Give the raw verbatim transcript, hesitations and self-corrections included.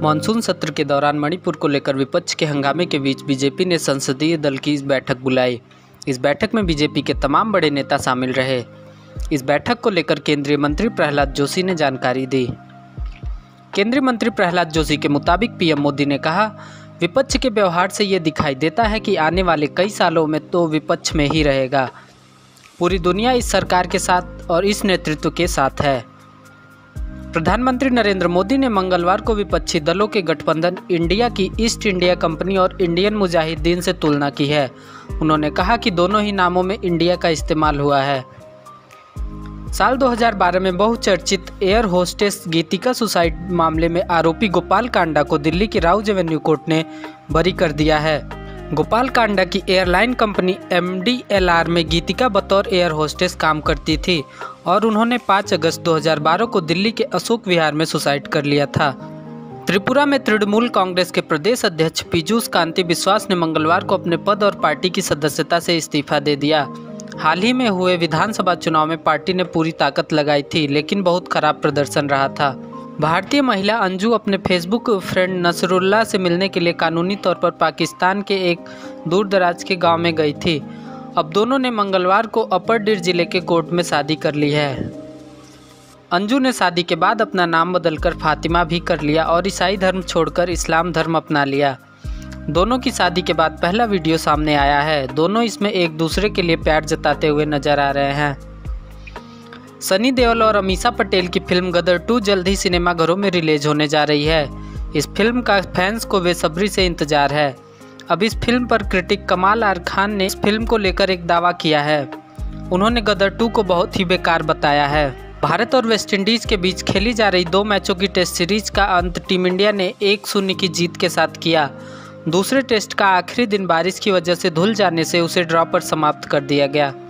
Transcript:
Monsoon सत्र के दौरान मणिपुर को लेकर विपक्ष के हंगामे के बीच बीजेपी ने संसदीय दल की इस बैठक बुलाई। इस बैठक में बीजेपी के तमाम बड़े नेता शामिल रहे। इस बैठक को लेकर केंद्रीय मंत्री प्रहलाद जोशी ने जानकारी दी। केंद्रीय मंत्री प्रहलाद जोशी के मुताबिक पीएम मोदी ने कहा, विपक्ष के व्यवहार से ये दिखाई देता है कि आने वाले कई सालों में तो विपक्ष में ही रहेगा। पूरी दुनिया इस सरकार के साथ और इस नेतृत्व के साथ है। प्रधानमंत्री नरेंद्र मोदी ने मंगलवार को विपक्षी दलों के गठबंधन इंडिया की ईस्ट इंडिया कंपनी और इंडियन मुजाहिदीन से तुलना की है। उन्होंने कहा कि दोनों ही नामों में इंडिया का इस्तेमाल हुआ है। साल दो हज़ार बारह में बहुचर्चित एयर होस्टेस गीतिका सुसाइड मामले में आरोपी गोपाल कांडा को दिल्ली की राउज एवेन्यू कोर्ट ने बरी कर दिया है। गोपाल कांडा की airline company M D L R में गीतिका बतौर एयर होस्टेस काम करती थी और उन्होंने पाँच अगस्त दो हज़ार बारह को दिल्ली के अशोक विहार में सुसाइड कर लिया था। त्रिपुरा में तृणमूल कांग्रेस के प्रदेश अध्यक्ष पीयूष कांति बिस्वास ने मंगलवार को अपने पद और पार्टी की सदस्यता से इस्तीफा दे दिया। हाल ही में हुए विधानसभा चुनाव में पार्टी ने पूरी ताकत लगाई थी, लेकिन बहुत खराब प्रदर्शन रहा था। भारतीय महिला अंजू अपने फेसबुक फ्रेंड नसरुल्लाह से मिलने के लिए कानूनी तौर पर पाकिस्तान के एक दूर दराज के गांव में गई थी। अब दोनों ने मंगलवार को अपर डिर जिले के कोर्ट में शादी कर ली है। अंजू ने शादी के बाद अपना नाम बदलकर फातिमा भी कर लिया और ईसाई धर्म छोड़कर इस्लाम धर्म अपना लिया। दोनों की शादी के बाद पहला वीडियो सामने आया है। दोनों इसमें एक दूसरे के लिए प्यार जताते हुए नजर आ रहे हैं। सनी देओल और अमीषा पटेल की फिल्म गदर टू जल्द ही सिनेमाघरों में रिलीज होने जा रही है। इस फिल्म का फैंस को बेसब्री से इंतजार है। अब इस फिल्म पर क्रिटिक कमाल आर खान ने इस फिल्म को लेकर एक दावा किया है। उन्होंने गदर टू को बहुत ही बेकार बताया है। भारत और वेस्टइंडीज के बीच खेली जा रही दो मैचों की टेस्ट सीरीज का अंत टीम इंडिया ने एक शून्य की जीत के साथ किया। दूसरे टेस्ट का आखिरी दिन बारिश की वजह से धुल जाने से उसे ड्रॉ पर समाप्त कर दिया गया।